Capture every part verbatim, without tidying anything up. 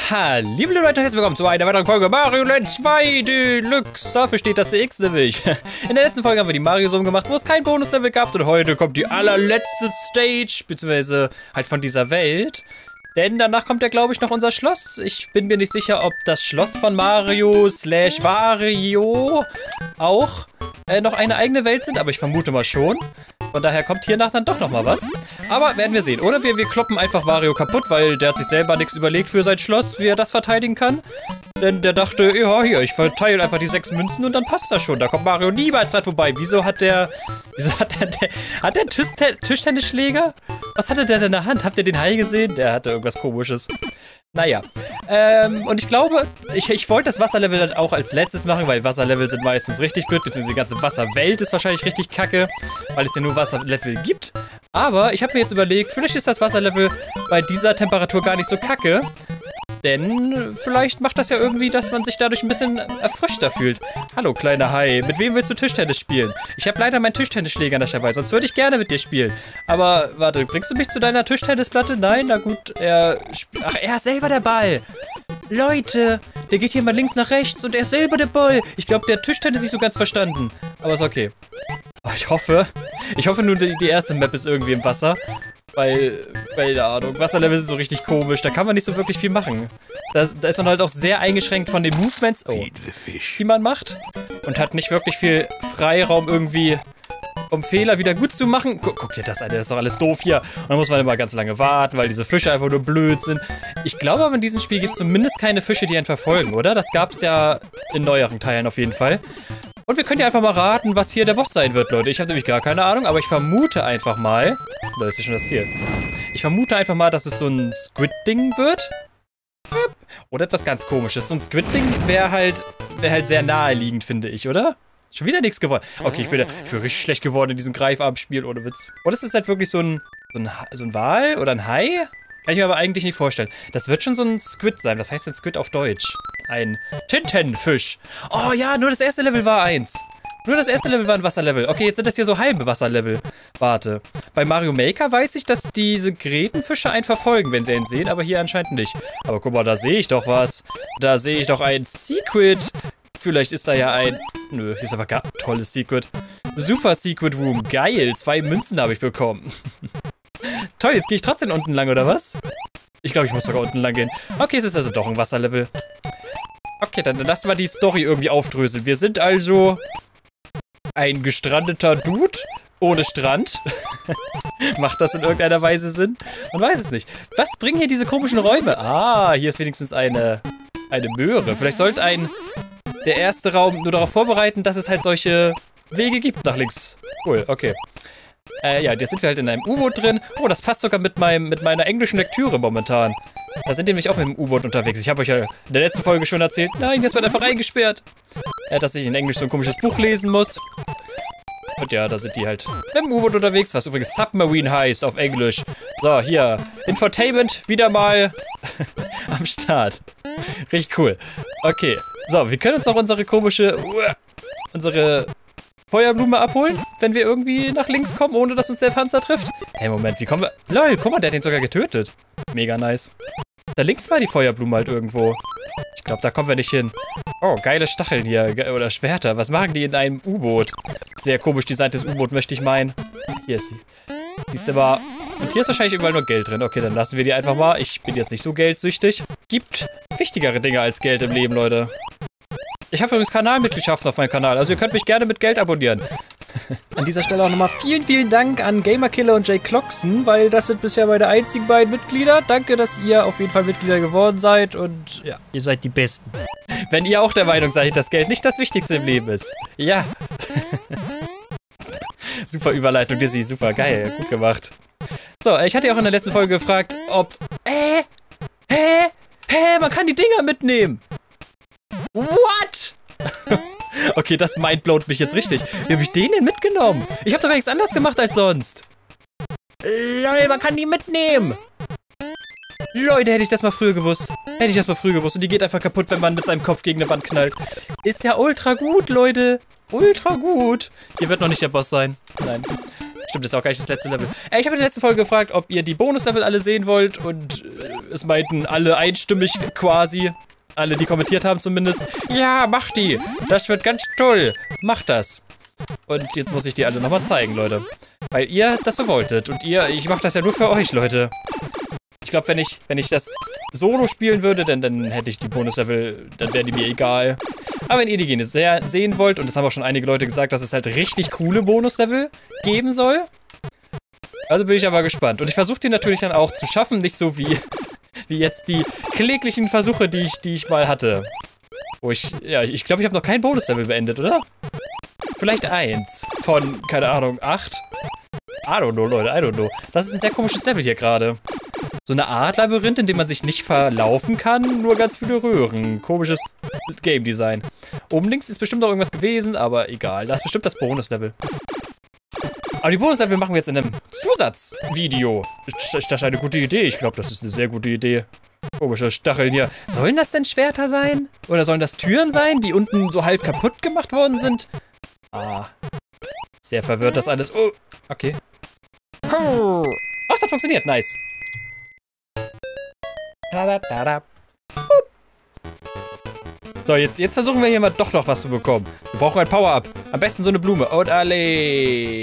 Hallo liebe Leute, herzlich willkommen zu einer weiteren Folge Mario Land zwei Deluxe. Dafür steht das C X nämlich. In der letzten Folge haben wir die Mario-Summe gemacht, wo es kein Bonuslevel gab. Und heute kommt die allerletzte Stage, beziehungsweise halt von dieser Welt. Denn danach kommt ja, glaube ich, noch unser Schloss. Ich bin mir nicht sicher, ob das Schloss von Mario slash Wario auch äh, noch eine eigene Welt sind, aber ich vermute mal schon. Von daher kommt hiernach dann doch nochmal was. Aber werden wir sehen. Oder wir, wir kloppen einfach Wario kaputt, weil der hat sich selber nichts überlegt für sein Schloss, wie er das verteidigen kann. Denn der dachte, ja, hier, ich verteile einfach die sechs Münzen und dann passt das schon. Da kommt Mario niemals dran vorbei. Wieso hat der... Wieso hat der... der hat der Tischten Tischtennisschläger? Was hatte der denn in der Hand? Habt ihr den Hai gesehen? Der hatte irgendwas Komisches. Naja. Ähm, und ich glaube, ich, ich wollte das Wasserlevel dann auch als letztes machen, weil Wasserlevel sind meistens richtig blöd, beziehungsweise die ganze Wasserwelt ist wahrscheinlich richtig kacke, weil es ja nur Wasserlevel gibt. Aber ich habe mir jetzt überlegt, vielleicht ist das Wasserlevel bei dieser Temperatur gar nicht so kacke. Denn vielleicht macht das ja irgendwie, dass man sich dadurch ein bisschen erfrischter fühlt. Hallo, kleiner Hai. Mit wem willst du Tischtennis spielen? Ich habe leider meinen Tischtennisschläger nicht dabei, sonst würde ich gerne mit dir spielen. Aber, warte, bringst du mich zu deiner Tischtennisplatte? Nein? Na gut, er... Ach, er ist selber der Ball. Leute, der geht hier mal links nach rechts und er ist selber der Ball. Ich glaube, der Tischtennis ist nicht so ganz verstanden. Aber ist okay. Oh, ich hoffe... Ich hoffe nur, die, die erste Map ist irgendwie im Wasser. Weil, keine Ahnung, Wasserlevel sind so richtig komisch, da kann man nicht so wirklich viel machen. Das, da ist man halt auch sehr eingeschränkt von den Movements, oh, die man macht. Und hat nicht wirklich viel Freiraum irgendwie, um Fehler wieder gut zu machen. Guck, guck dir das an, das ist doch alles doof hier. Und dann muss man immer ganz lange warten, weil diese Fische einfach nur blöd sind. Ich glaube aber, in diesem Spiel gibt es zumindest keine Fische, die einen verfolgen, oder? Das gab es ja in neueren Teilen auf jeden Fall. Und wir können ja einfach mal raten, was hier der Boss sein wird, Leute. Ich habe nämlich gar keine Ahnung, aber ich vermute einfach mal... Da ist ja schon das Ziel. Ich vermute einfach mal, dass es so ein Squid-Ding wird. Oder etwas ganz Komisches. So ein Squid-Ding wäre halt, wär halt sehr naheliegend, finde ich, oder? Schon wieder nichts geworden. Okay, ich bin, ich bin richtig schlecht geworden in diesem Greifarmspiel, ohne Witz. Oder ist es halt wirklich so ein, so ein, so ein Wal oder ein Hai? Kann ich mir aber eigentlich nicht vorstellen. Das wird schon so ein Squid sein. Was heißt denn Squid auf Deutsch? Ein Tintenfisch. Oh ja, nur das erste Level war eins. Nur das erste Level war ein Wasserlevel. Okay, jetzt sind das hier so halbe Wasserlevel. Warte. Bei Mario Maker weiß ich, dass diese Grätenfische einen verfolgen, wenn sie ihn sehen, aber hier anscheinend nicht. Aber guck mal, da sehe ich doch was. Da sehe ich doch ein Secret. Vielleicht ist da ja ein... Nö, hier ist aber gar... Tolles Secret. Super Secret Room. Geil. Zwei Münzen habe ich bekommen. Toll, jetzt gehe ich trotzdem unten lang, oder was? Ich glaube, ich muss sogar unten lang gehen. Okay, es ist also doch ein Wasserlevel. Okay, dann lassen wir die Story irgendwie aufdröseln. Wir sind also ein gestrandeter Dude ohne Strand. Macht das in irgendeiner Weise Sinn? Man weiß es nicht. Was bringen hier diese komischen Räume? Ah, hier ist wenigstens eine, eine Möhre. Vielleicht sollte ein der erste Raum nur darauf vorbereiten, dass es halt solche Wege gibt nach links. Cool, okay. Äh, ja, jetzt sind wir halt in einem U-Boot drin. Oh, das passt sogar mit, meinem, mit meiner englischen Lektüre momentan. Da sind wir nämlich auch mit dem U-Boot unterwegs. Ich habe euch ja in der letzten Folge schon erzählt. Nein, jetzt wird einfach eingesperrt. Ja, dass ich in Englisch so ein komisches Buch lesen muss. Und ja, da sind die halt mit dem U-Boot unterwegs, was übrigens Submarine heißt auf Englisch. So, hier, Infotainment wieder mal am Start. Richtig cool. Okay, so, wir können uns auch unsere komische, uh, unsere Feuerblume abholen, wenn wir irgendwie nach links kommen, ohne dass uns der Panzer trifft. Hey, Moment, wie kommen wir... Lol, guck mal, der hat den sogar getötet. Mega nice. Da links war die Feuerblume halt irgendwo. Ich glaube, da kommen wir nicht hin. Oh, geile Stacheln hier. Oder Schwerter. Was machen die in einem U-Boot? Sehr komisch designtes U-Boot, möchte ich meinen. Hier ist sie. Siehst du mal. Und hier ist wahrscheinlich überall nur Geld drin. Okay, dann lassen wir die einfach mal. Ich bin jetzt nicht so geldsüchtig. Gibt wichtigere Dinge als Geld im Leben, Leute. Ich habe übrigens Kanalmitgliedschaften auf meinem Kanal. Also ihr könnt mich gerne mit Geld abonnieren. An dieser Stelle auch nochmal vielen, vielen Dank an Gamerkiller und Jay Clockson, weil das sind bisher meine einzigen beiden Mitglieder. Danke, dass ihr auf jeden Fall Mitglieder geworden seid und ja, ihr seid die Besten. Wenn ihr auch der Meinung seid, dass Geld nicht das Wichtigste im Leben ist. Ja. Super Überleitung, Dizzy, super, geil, gut gemacht. So, ich hatte ja auch in der letzten Folge gefragt, ob... Hä? Hä? Hä? Man kann die Dinger mitnehmen. What? Okay, das mindblowt mich jetzt richtig. Wie habe ich den denn mitgenommen? Ich habe doch gar nichts anderes gemacht als sonst. Lol, man kann die mitnehmen. Leute, hätte ich das mal früher gewusst. Hätte ich das mal früher gewusst. Und die geht einfach kaputt, wenn man mit seinem Kopf gegen eine Wand knallt. Ist ja ultra gut, Leute. Ultra gut. Hier wird noch nicht der Boss sein. Nein. Stimmt, das ist auch gar nicht das letzte Level. Äh, ich habe in der letzten Folge gefragt, ob ihr die Bonuslevel alle sehen wollt und äh, es meinten alle einstimmig quasi, alle, die kommentiert haben zumindest, ja, mach die, das wird ganz toll, mach das. Und jetzt muss ich die alle nochmal zeigen, Leute. Weil ihr das so wolltet und ihr, ich mach das ja nur für euch, Leute. Ich glaube, wenn ich, wenn ich das solo spielen würde, dann, dann hätte ich die Bonuslevel, dann wären die mir egal. Aber wenn ihr die Gene sehr sehen wollt, und das haben auch schon einige Leute gesagt, dass es halt richtig coole Bonuslevel geben soll. Also bin ich aber gespannt. Und ich versuche die natürlich dann auch zu schaffen, nicht so wie, wie jetzt die kläglichen Versuche, die ich, die ich mal hatte. Wo ich, ja, ich glaube, ich habe noch kein Bonuslevel beendet, oder? Vielleicht eins von, keine Ahnung, acht. I don't know, Leute, I don't know. Das ist ein sehr komisches Level hier gerade. So eine Art Labyrinth, in dem man sich nicht verlaufen kann, nur ganz viele Röhren. Komisches Game Design. Oben links ist bestimmt auch irgendwas gewesen, aber egal. Das ist bestimmt das Bonuslevel. Aber die Bonuslevel machen wir jetzt in einem Zusatzvideo. Das ist eine gute Idee. Ich glaube, das ist eine sehr gute Idee. Komische Stacheln hier. Sollen das denn Schwerter sein? Oder sollen das Türen sein, die unten so halb kaputt gemacht worden sind? Ah. Sehr verwirrt das alles. Oh, okay. Oh, es hat funktioniert. Nice. So, jetzt, jetzt versuchen wir hier mal doch noch was zu bekommen. Wir brauchen ein Power-Up. Am besten so eine Blume. Und alle.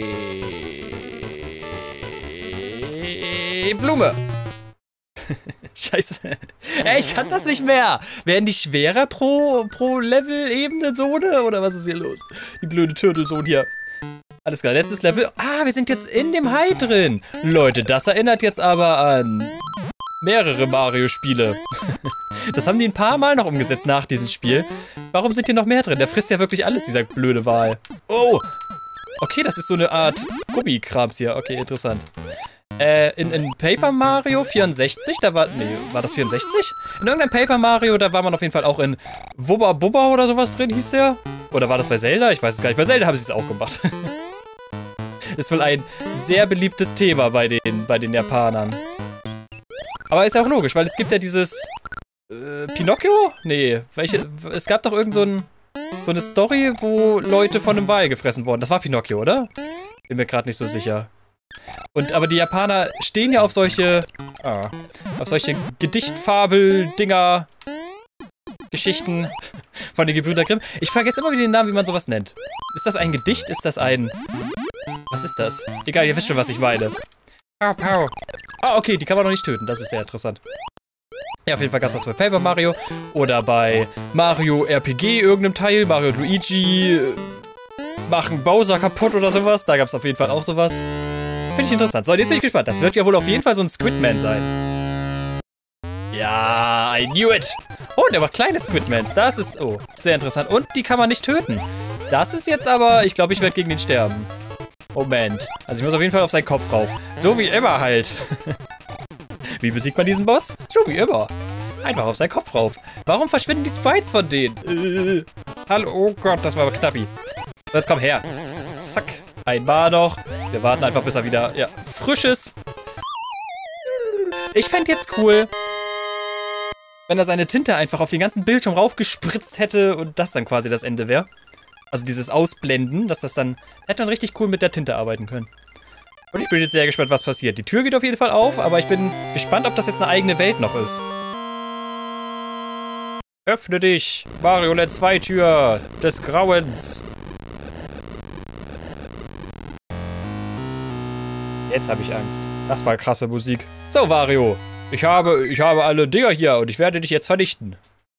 Blume. Scheiße. Ey, ich kann das nicht mehr. Werden die schwerer pro, pro Level-Ebene-Zone? Oder was ist hier los? Die blöde Turtle-Zone hier. Alles klar, letztes Level. Ah, wir sind jetzt in dem Hai drin. Leute, das erinnert jetzt aber an mehrere Mario-Spiele. Das haben die ein paar Mal noch umgesetzt nach diesem Spiel. Warum sind hier noch mehr drin? Der frisst ja wirklich alles, dieser blöde Wal. Oh! Okay, das ist so eine Art Gummikrams hier. Okay, interessant. Äh, in, in Paper Mario vierundsechzig, da war... Nee, war das vierundsechzig? In irgendeinem Paper Mario, da war man auf jeden Fall auch in Wubba Bubba oder sowas drin, hieß der? Oder war das bei Zelda? Ich weiß es gar nicht. Bei Zelda haben sie es auch gemacht. Ist wohl ein sehr beliebtes Thema bei den, bei den Japanern. Aber ist ja auch logisch, weil es gibt ja dieses... Äh, Pinocchio? Nee, welche... Es gab doch irgend so, ein, so eine Story, wo Leute von einem Wal gefressen wurden. Das war Pinocchio, oder? Bin mir gerade nicht so sicher. Und aber die Japaner stehen ja auf solche... Ah, auf solche Gedichtfabel-Dinger... Geschichten von den Gebrüder Grimm. Ich vergesse immer wieder den Namen, wie man sowas nennt. Ist das ein Gedicht? Ist das ein... Was ist das? Egal, ihr wisst schon, was ich meine. Pow, pow. Ah, okay, die kann man noch nicht töten. Das ist sehr interessant. Ja, auf jeden Fall gab es das bei Paper Mario. Oder bei Mario R P G irgendeinem Teil. Mario und Luigi machen Bowser kaputt oder sowas. Da gab es auf jeden Fall auch sowas. Finde ich interessant. So, jetzt bin ich gespannt. Das wird ja wohl auf jeden Fall so ein Squidman sein. Ja, I knew it. Oh, der macht kleine Squidmans. Das ist, oh, sehr interessant. Und die kann man nicht töten. Das ist jetzt aber, ich glaube, ich werde gegen den sterben. Moment. Also ich muss auf jeden Fall auf seinen Kopf rauf. So wie immer halt. Wie besiegt man diesen Boss? So wie immer. Einfach auf seinen Kopf rauf. Warum verschwinden die Sprites von denen? Äh, hallo, oh Gott, das war aber knappi. So, jetzt komm her. Zack. Einmal noch. Wir warten einfach, bis er wieder, ja, frisch ist. Ich fände jetzt cool, wenn er seine Tinte einfach auf den ganzen Bildschirm raufgespritzt hätte und das dann quasi das Ende wäre. Also dieses Ausblenden, dass das dann... Hätte man richtig cool mit der Tinte arbeiten können. Und ich bin jetzt sehr gespannt, was passiert. Die Tür geht auf jeden Fall auf, aber ich bin gespannt, ob das jetzt eine eigene Welt noch ist. Öffne dich, Mario Land zwei Tür des Grauens. Jetzt habe ich Angst. Das war krasse Musik. So, Wario. Ich habe, ich habe alle Dinger hier und ich werde dich jetzt vernichten.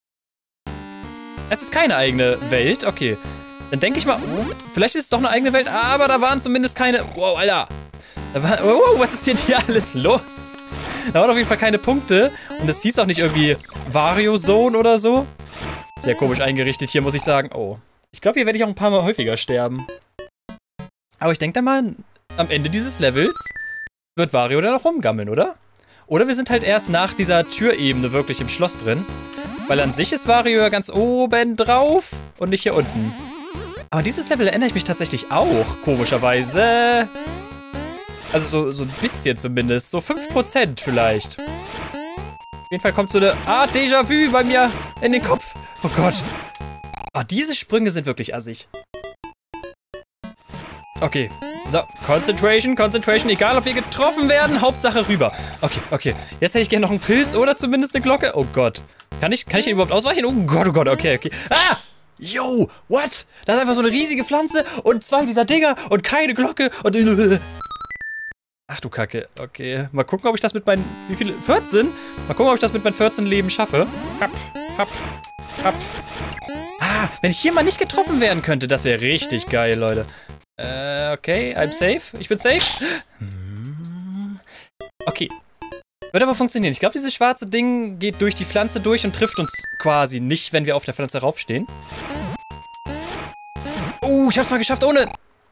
Es ist keine eigene Welt, okay. Dann denke ich mal, oh, vielleicht ist es doch eine eigene Welt, aber da waren zumindest keine... Wow, Alter. Da war, oh, was ist denn hier alles los? Da waren auf jeden Fall keine Punkte und es hieß auch nicht irgendwie Wario Zone oder so. Sehr komisch eingerichtet hier, muss ich sagen. Oh, ich glaube, hier werde ich auch ein paar Mal häufiger sterben. Aber ich denke dann mal, am Ende dieses Levels wird Wario dann auch rumgammeln, oder? Oder wir sind halt erst nach dieser Türebene wirklich im Schloss drin. Weil an sich ist Wario ja ganz oben drauf und nicht hier unten. Aber dieses Level erinnere ich mich tatsächlich auch, komischerweise. Also so, so ein bisschen zumindest. So fünf Prozent vielleicht. Auf jeden Fall kommt so eine Art Déjà-vu bei mir in den Kopf. Oh Gott. Ah, diese Sprünge sind wirklich assig. Okay. So, Concentration, Concentration. Egal, ob wir getroffen werden. Hauptsache rüber. Okay, okay. Jetzt hätte ich gerne noch einen Pilz oder zumindest eine Glocke. Oh Gott. Kann ich, kann ich den überhaupt ausweichen? Oh Gott, oh Gott. Okay, okay. Ah! Yo, what? Das ist einfach so eine riesige Pflanze und zwei dieser Dinger und keine Glocke und... Ach du Kacke. Okay. Mal gucken, ob ich das mit meinen... Wie viele? vierzehn? Mal gucken, ob ich das mit meinen vierzehn Leben schaffe. Hopp, hopp, hopp. Ah, wenn ich hier mal nicht getroffen werden könnte, das wäre richtig geil, Leute. Äh, okay, I'm safe. Ich bin safe. Okay. Wird aber funktionieren. Ich glaube, dieses schwarze Ding geht durch die Pflanze durch und trifft uns quasi nicht, wenn wir auf der Pflanze raufstehen. Oh, ich hab's mal geschafft ohne...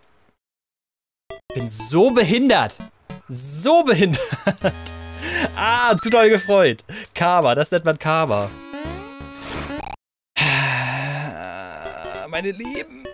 Bin so behindert. So behindert. Ah, zu doll gefreut. Karma, das nennt man Karma. Meine Lieben.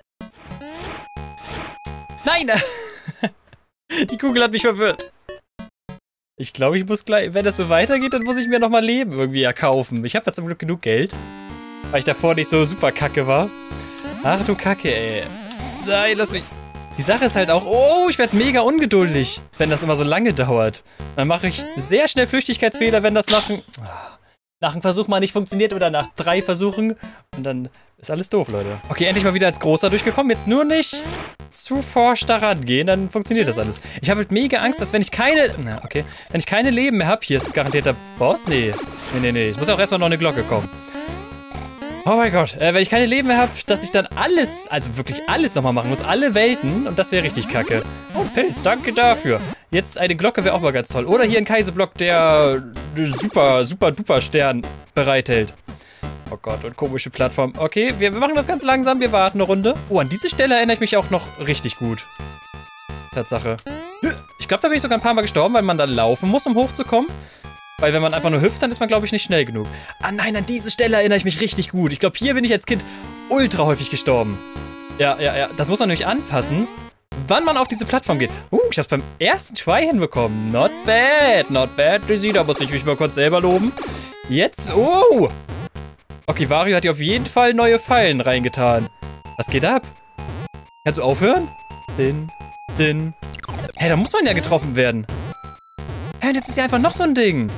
Nein! Die Kugel hat mich verwirrt. Ich glaube, ich muss gleich, wenn das so weitergeht, dann muss ich mir nochmal Leben irgendwie erkaufen. Ich habe ja zum Glück genug Geld, weil ich davor nicht so super kacke war. Ach du Kacke, ey. Nein, lass mich. Die Sache ist halt auch, oh, ich werde mega ungeduldig, wenn das immer so lange dauert. Dann mache ich sehr schnell Flüchtigkeitsfehler, wenn das nach einem, nach einem Versuch mal nicht funktioniert oder nach drei Versuchen. Und dann ist alles doof, Leute. Okay, endlich mal wieder als Großer durchgekommen. Jetzt nur nicht zu forsch daran gehen, dann funktioniert das alles. Ich habe halt mega Angst, dass wenn ich keine... Na, okay. Wenn ich keine Leben mehr habe, hier ist garantiert der Boss. Nee. Nee, nee, nee. Es muss auch erstmal noch eine Glocke kommen. Oh mein Gott. Äh, wenn ich keine Leben mehr habe, dass ich dann alles, also wirklich alles nochmal machen muss. Alle Welten. Und das wäre richtig kacke. Oh, Pilz. Danke dafür. Jetzt eine Glocke wäre auch mal ganz toll. Oder hier ein Kaiserblock, der super, super duper Stern bereithält. Oh Gott, und komische Plattform. Okay, wir, wir machen das ganz langsam. Wir warten eine Runde. Oh, an diese Stelle erinnere ich mich auch noch richtig gut. Tatsache. Ich glaube, da bin ich sogar ein paar Mal gestorben, weil man da laufen muss, um hochzukommen. Weil wenn man einfach nur hüpft, dann ist man, glaube ich, nicht schnell genug. Ah nein, an diese Stelle erinnere ich mich richtig gut. Ich glaube, hier bin ich als Kind ultra häufig gestorben. Ja, ja, ja. Das muss man nämlich anpassen, wann man auf diese Plattform geht. Uh, ich hab's beim ersten Try hinbekommen. Not bad, not bad, Dizzy. Da muss ich mich mal kurz selber loben. Jetzt, oh! Okay, Wario hat hier auf jeden Fall neue Fallen reingetan. Was geht ab? Kannst du aufhören? Din, din. Hä, da muss man ja getroffen werden. Hä, das ist ja einfach noch so ein Ding.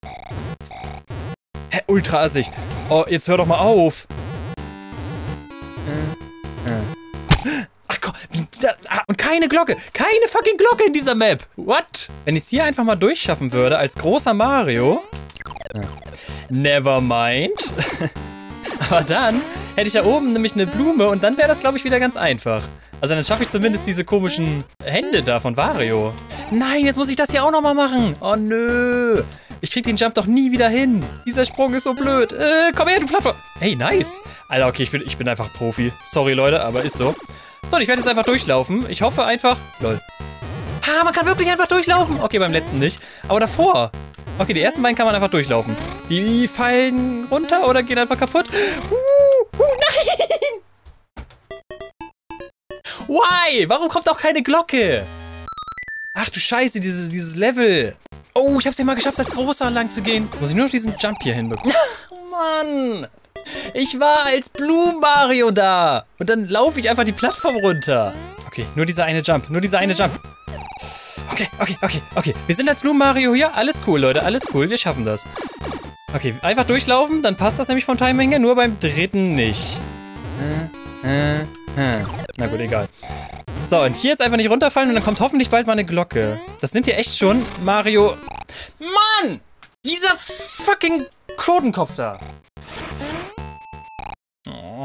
Hä, ultra assig. Oh, jetzt hör doch mal auf. Ach Gott, wie, da, und keine Glocke. Keine fucking Glocke in dieser Map. What? Wenn ich es hier einfach mal durchschaffen würde, als großer Mario... Never mind. Aber dann hätte ich ja oben nämlich eine Blume und dann wäre das, glaube ich, wieder ganz einfach. Also dann schaffe ich zumindest diese komischen Hände da von Wario. Nein, jetzt muss ich das hier auch nochmal machen. Oh nö. Ich krieg den Jump doch nie wieder hin. Dieser Sprung ist so blöd. Äh, komm her, du Plattform. Hey, nice. Alter, okay, ich bin, ich bin einfach Profi. Sorry, Leute, aber ist so. So, ich werde jetzt einfach durchlaufen. Ich hoffe einfach... Lol. Ha, man kann wirklich einfach durchlaufen. Okay, beim letzten nicht. Aber davor... Okay, die ersten beiden kann man einfach durchlaufen. Die fallen runter oder gehen einfach kaputt. Uh, uh, nein! Why? Warum kommt auch keine Glocke? Ach du Scheiße, dieses, dieses Level. Oh, ich hab's ja mal geschafft, als Großer lang zu gehen. Muss ich nur noch diesen Jump hier hinbekommen. Mann! Ich war als Blue Mario da. Und dann laufe ich einfach die Plattform runter. Okay, nur dieser eine Jump. Nur dieser eine Jump. Okay, okay, okay, okay. Wir sind als Blue Mario hier. Alles cool, Leute. Alles cool. Wir schaffen das. Okay, einfach durchlaufen. Dann passt das nämlich vom Timing her. Nur beim dritten nicht. Äh, äh, äh. Na gut, egal. So, und hier jetzt einfach nicht runterfallen. Und dann kommt hoffentlich bald mal eine Glocke. Das nimmt ja echt schon Mario... Mann! Dieser fucking Kodenkopf da. Oh.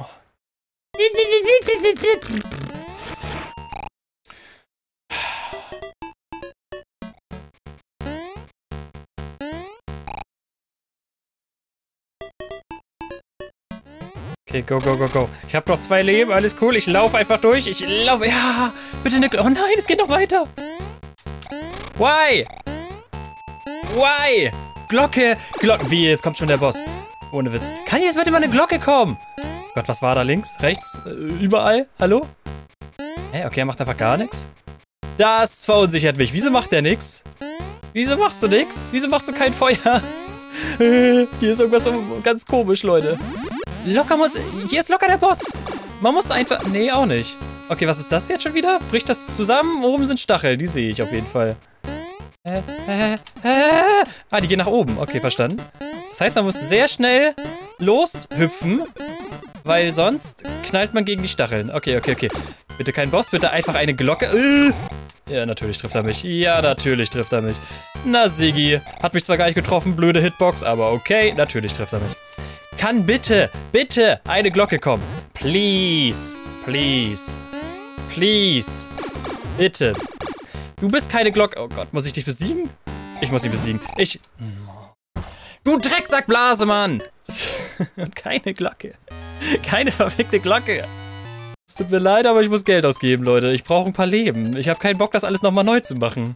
Okay, go, go, go, go. Ich habe noch zwei Leben, alles cool. Ich laufe einfach durch. Ich laufe. Ja, bitte eine Glocke. Oh nein, es geht noch weiter. Why? Why? Glocke, Glocke. Wie, jetzt kommt schon der Boss. Ohne Witz. Kann jetzt bitte mal eine Glocke kommen? Gott, was war da links? Rechts? Äh, überall? Hallo? Hä, okay, er macht einfach gar nichts. Das verunsichert mich. Wieso macht der nichts? Wieso machst du nichts? Wieso machst du kein Feuer? Hier ist irgendwas so ganz komisch, Leute. Locker muss... Hier ist locker der Boss. Man muss einfach... Nee, auch nicht. Okay, was ist das jetzt schon wieder? Bricht das zusammen? Oben sind Stacheln, die sehe ich auf jeden Fall. Äh, äh, äh. Ah, die gehen nach oben. Okay, verstanden. Das heißt, man muss sehr schnell loshüpfen, weil sonst knallt man gegen die Stacheln. Okay, okay, okay. Bitte kein Boss, bitte einfach eine Glocke. Äh. Ja, natürlich trifft er mich. Ja, natürlich trifft er mich. Na, Siggi. Hat mich zwar gar nicht getroffen, blöde Hitbox, aber okay, natürlich trifft er mich. Kann bitte, bitte eine Glocke kommen. Please, please, please. Bitte. Du bist keine Glocke. Oh Gott, muss ich dich besiegen? Ich muss ihn besiegen. Ich... Du Drecksackblase, Mann! Keine Glocke. Keine verfickte Glocke. Es tut mir leid, aber ich muss Geld ausgeben, Leute. Ich brauche ein paar Leben. Ich habe keinen Bock, das alles nochmal neu zu machen.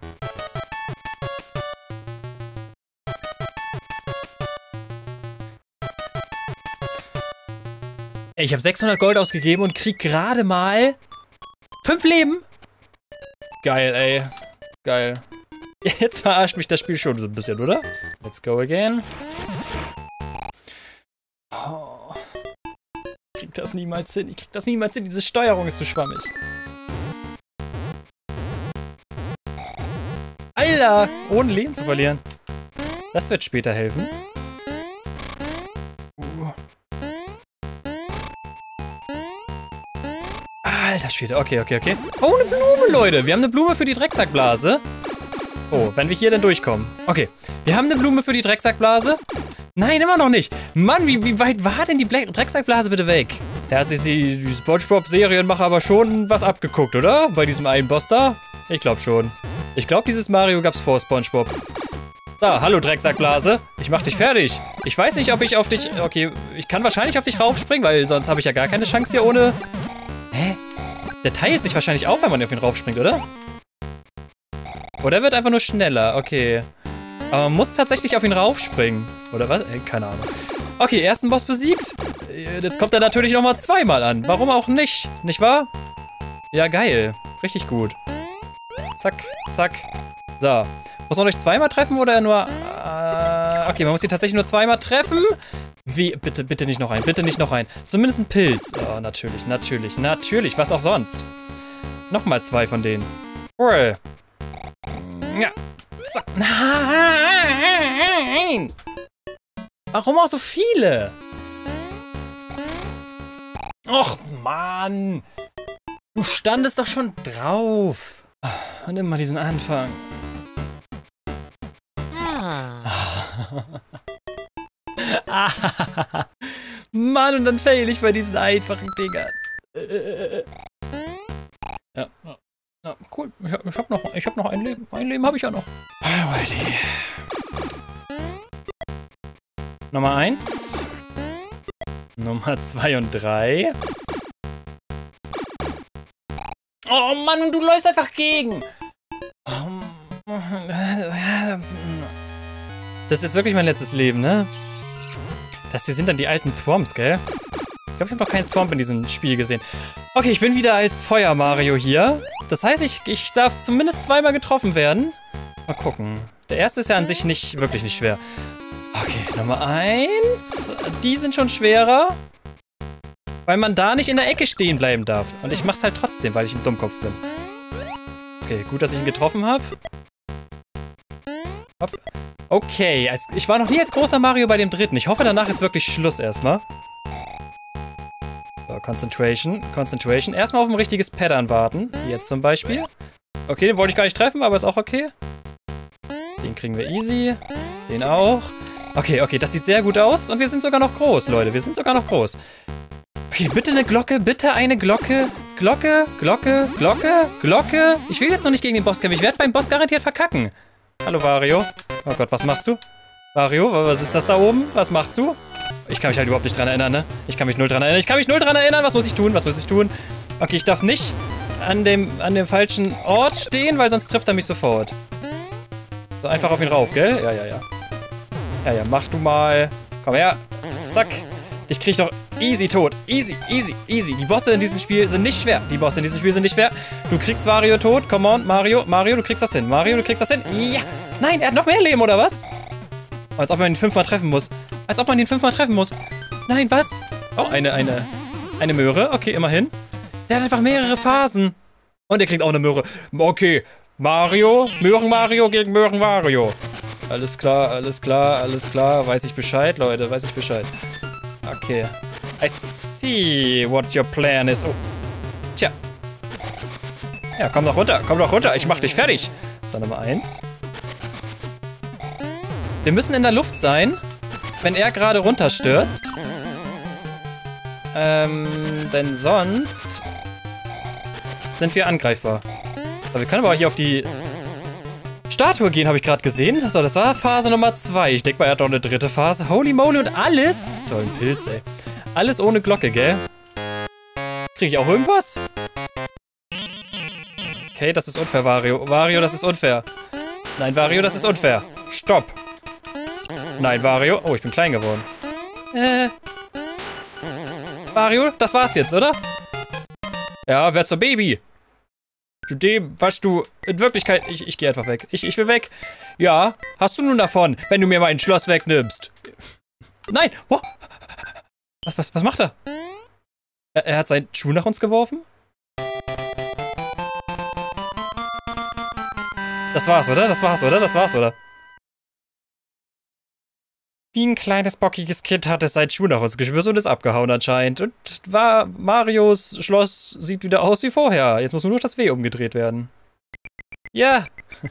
Ey, ich habe sechshundert Gold ausgegeben und krieg gerade mal fünf Leben. Geil, ey. Geil. Jetzt verarscht mich das Spiel schon so ein bisschen, oder? Let's go again. Oh. Ich krieg das niemals hin. Ich krieg das niemals hin. Diese Steuerung ist zu schwammig. Alter! Ohne Leben zu verlieren. Das wird später helfen. Uh. Alter Schwede. Okay, okay, okay. Oh, eine Blume, Leute. Wir haben eine Blume für die Drecksackblase. Oh, wenn wir hier denn durchkommen. Okay, wir haben eine Blume für die Drecksackblase. Nein, immer noch nicht. Mann, wie, wie weit war denn die Black Drecksackblase bitte weg? Da hat sich die, die SpongeBob-Serienmacher aber schon was abgeguckt, oder? Bei diesem einen Boss da? Ich glaube schon. Ich glaube, dieses Mario gab's vor SpongeBob. Da, hallo Drecksackblase. Ich mach dich fertig. Ich weiß nicht, ob ich auf dich... Okay, ich kann wahrscheinlich auf dich raufspringen, weil sonst habe ich ja gar keine Chance hier ohne... Hä? Der teilt sich wahrscheinlich auf, wenn man auf ihn raufspringt, oder? Oder er wird einfach nur schneller. Okay. Aber man muss tatsächlich auf ihn raufspringen. Oder was? Ey, keine Ahnung. Okay, ersten Boss besiegt. Jetzt kommt er natürlich nochmal zweimal an. Warum auch nicht? Nicht wahr? Ja, geil. Richtig gut. Zack, zack. So. Muss man euch zweimal treffen oder nur... Äh, okay, man muss ihn tatsächlich nur zweimal treffen. Wie? Bitte, bitte nicht noch ein. Bitte nicht noch ein. Zumindest ein Pilz. Oh, natürlich, natürlich, natürlich. Was auch sonst. Nochmal zwei von denen. Cool. Ja. So. Nein! Warum auch so viele? Och, Mann! Du standest doch schon drauf. Und immer diesen Anfang. Mann, und dann fail ich bei diesen einfachen Dingern. Ja. Ja, cool. Ich hab, ich hab noch, ich hab noch ein Leben. Ein Leben habe ich ja noch. Alrighty. Nummer eins. Nummer zwei und drei. Oh Mann, und du läufst einfach gegen. Das ist jetzt wirklich mein letztes Leben, ne? Das hier sind dann die alten Thwomps, gell? Ich glaube, ich habe noch keinen Thwomp in diesem Spiel gesehen. Okay, ich bin wieder als Feuer-Mario hier. Das heißt, ich, ich darf zumindest zweimal getroffen werden. Mal gucken. Der erste ist ja an sich nicht, wirklich nicht schwer. Okay, Nummer eins. Die sind schon schwerer. Weil man da nicht in der Ecke stehen bleiben darf. Und ich mach's halt trotzdem, weil ich ein Dummkopf bin. Okay, gut, dass ich ihn getroffen habe. Hopp. Okay, als, ich war noch nie als großer Mario bei dem dritten. Ich hoffe, danach ist wirklich Schluss erstmal. So, Concentration, Concentration. Erstmal auf ein richtiges Pattern warten. Jetzt zum Beispiel. Okay, den wollte ich gar nicht treffen, aber ist auch okay. Den kriegen wir easy. Den auch. Okay, okay, das sieht sehr gut aus. Und wir sind sogar noch groß, Leute. Wir sind sogar noch groß. Okay, bitte eine Glocke, bitte eine Glocke. Glocke, Glocke, Glocke, Glocke. Ich will jetzt noch nicht gegen den Boss kämpfen. Ich werde beim Boss garantiert verkacken. Hallo, Wario. Oh Gott, was machst du? Wario, was ist das da oben? Was machst du? Ich kann mich halt überhaupt nicht dran erinnern, ne? Ich kann mich null dran erinnern. Ich kann mich null dran erinnern. Was muss ich tun? Was muss ich tun? Okay, ich darf nicht an dem, an dem falschen Ort stehen, weil sonst trifft er mich sofort. So, einfach auf ihn rauf, gell? Ja, ja, ja. Ja, ja, mach du mal. Komm her. Zack. Dich krieg ich doch easy tot. Easy, easy, easy. Die Bosse in diesem Spiel sind nicht schwer. Die Bosse in diesem Spiel sind nicht schwer. Du kriegst Wario tot. Come on, Mario. Mario, du kriegst das hin. Mario, du kriegst das hin. Ja. Nein, er hat noch mehr Leben, oder was? Oh, als ob man ihn fünfmal treffen muss. Als ob man ihn fünfmal treffen muss. Nein, was? Oh, eine, eine, eine Möhre. Okay, immerhin. Der hat einfach mehrere Phasen. Und er kriegt auch eine Möhre. Okay, Mario, Möhren-Mario gegen Möhren-Mario. Alles klar, alles klar, alles klar. Weiß ich Bescheid, Leute, weiß ich Bescheid. Okay. I see what your plan is. Oh. Tja. Ja, komm doch runter, komm doch runter. Ich mach dich fertig. So, Nummer eins. Wir müssen in der Luft sein, wenn er gerade runterstürzt. Ähm, denn sonst sind wir angreifbar. Aber wir können aber auch hier auf die Statue gehen, habe ich gerade gesehen. So, das war Phase Nummer zwei. Ich denke mal, er hat noch eine dritte Phase. Holy moly und alles. Tollen Pilz, ey. Alles ohne Glocke, gell? Kriege ich auch irgendwas? Okay, das ist unfair, Wario. Wario, das ist unfair. Nein, Wario, das ist unfair. Stopp. Nein, Wario. Oh, ich bin klein geworden. Äh. Wario, das war's jetzt, oder? Ja, wer zur Baby? Zu dem, was du in Wirklichkeit... Ich, ich gehe einfach weg. Ich, ich will weg. Ja, hast du nun davon, wenn du mir mein Schloss wegnimmst? Nein! Oh. Was, was, was macht er? er? Er hat seinen Schuh nach uns geworfen? Das war's, oder? Das war's, oder? Das war's, oder? Wie ein kleines, bockiges Kind hat es seinen Schuh nach uns geschmissen und ist abgehauen anscheinend. Und war Marios Schloss sieht wieder aus wie vorher. Jetzt muss nur noch das W umgedreht werden. Ja.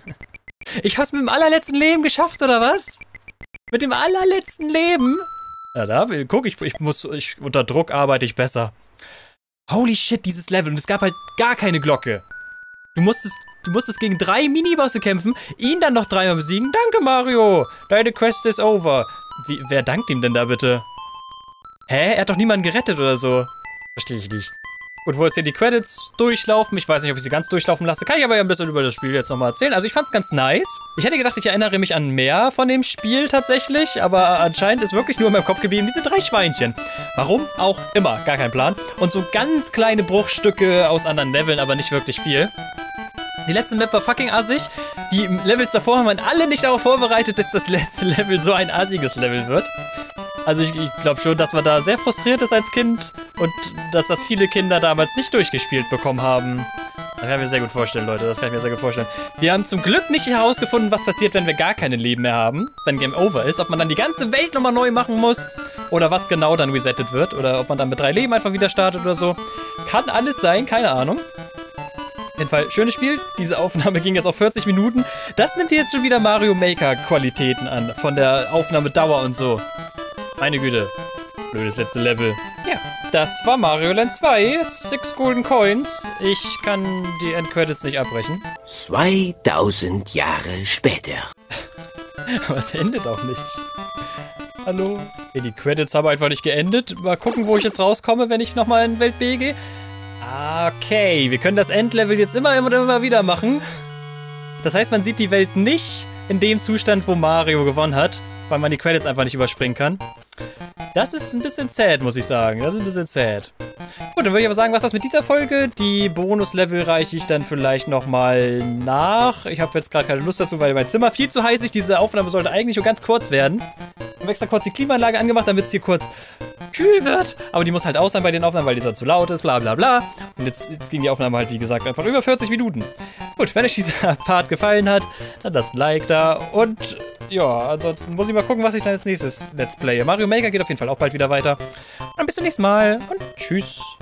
Ich hab's mit dem allerletzten Leben geschafft, oder was? Mit dem allerletzten Leben? Ja, da, guck, ich, ich muss, ich, unter Druck arbeite ich besser. Holy shit, dieses Level. Und es gab halt gar keine Glocke. Du musstest... Du musstest gegen drei Minibosse kämpfen, ihn dann noch dreimal besiegen. Danke, Mario. Deine Quest is over. Wie, wer dankt ihm denn da bitte? Hä? Er hat doch niemanden gerettet oder so. Verstehe ich nicht. Gut, wo jetzt hier die Credits durchlaufen. Ich weiß nicht, ob ich sie ganz durchlaufen lasse. Kann ich aber ja ein bisschen über das Spiel jetzt nochmal erzählen. Also ich fand's ganz nice. Ich hätte gedacht, ich erinnere mich an mehr von dem Spiel tatsächlich. Aber anscheinend ist wirklich nur in meinem Kopf geblieben diese drei Schweinchen. Warum? Auch immer. Gar kein Plan. Und so ganz kleine Bruchstücke aus anderen Leveln, aber nicht wirklich viel. Die letzte Map war fucking assig. Die Levels davor haben wir alle nicht darauf vorbereitet, dass das letzte Level so ein assiges Level wird. Also ich, ich glaube schon, dass man da sehr frustriert ist als Kind und dass das viele Kinder damals nicht durchgespielt bekommen haben. Das kann ich mir sehr gut vorstellen, Leute. Das kann ich mir sehr gut vorstellen. Wir haben zum Glück nicht herausgefunden, was passiert, wenn wir gar keine Leben mehr haben. Wenn Game Over ist. Ob man dann die ganze Welt nochmal neu machen muss. Oder was genau dann resettet wird. Oder ob man dann mit drei Leben einfach wieder startet oder so. Kann alles sein, keine Ahnung. Auf jeden Fall, schönes Spiel. Diese Aufnahme ging jetzt auf vierzig Minuten. Das nimmt jetzt schon wieder Mario Maker Qualitäten an. Von der Aufnahmedauer und so. Meine Güte. Blödes letzte Level. Ja, das war Mario Land zwei. Six Golden Coins. Ich kann die Endcredits nicht abbrechen. zweitausend Jahre später. Aber es endet auch nicht. Hallo? Okay, die Credits haben einfach nicht geendet. Mal gucken, wo ich jetzt rauskomme, wenn ich nochmal in Welt B gehe. Okay, wir können das Endlevel jetzt immer, immer, immer wieder machen. Das heißt, man sieht die Welt nicht in dem Zustand, wo Mario gewonnen hat, weil man die Credits einfach nicht überspringen kann. Das ist ein bisschen sad, muss ich sagen. Das ist ein bisschen sad. Gut, dann würde ich aber sagen, was das mit dieser Folge? Die Bonuslevel reiche ich dann vielleicht nochmal nach. Ich habe jetzt gerade keine Lust dazu, weil mein Zimmer viel zu heiß ist. Diese Aufnahme sollte eigentlich nur ganz kurz werden. Ich habe extra kurz die Klimaanlage angemacht, damit es hier kurz kühl wird. Aber die muss halt aus sein bei den Aufnahmen, weil die sonst zu laut ist, bla bla bla. Und jetzt, jetzt ging die Aufnahme halt, wie gesagt, einfach über vierzig Minuten. Gut, wenn euch dieser Part gefallen hat, dann lasst ein Like da. Und ja, ansonsten muss ich mal gucken, was ich dann als nächstes Let's Playe. Mario Maker geht auf jeden Fall auch bald wieder weiter. Und dann bis zum nächsten Mal und tschüss.